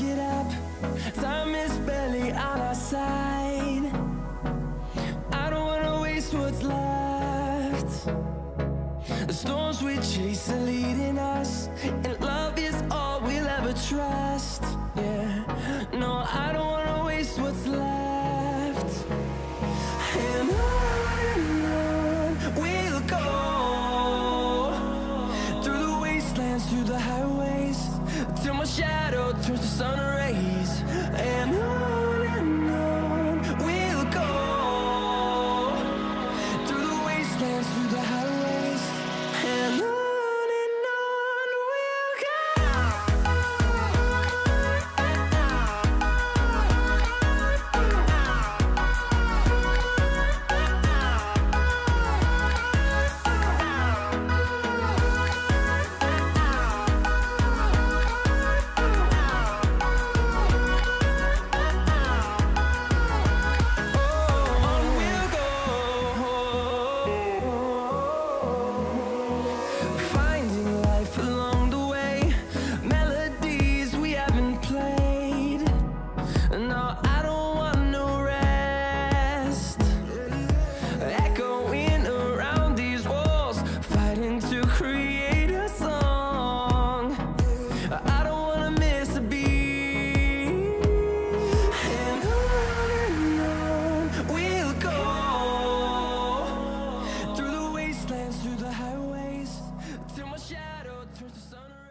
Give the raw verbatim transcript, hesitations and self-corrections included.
get up. Time is barely on our side. I don't wanna waste what's left. The storms we chase are leading us, and love is all we'll ever trust. Yeah, no, I don't wanna waste what's left. And on and on we'll go, through the wastelands, through the highways, till my shadow turns to sun rays. And on and on we'll go, through the wastelands, through the highways, and on. Through the highways, till my shadow turns to sun.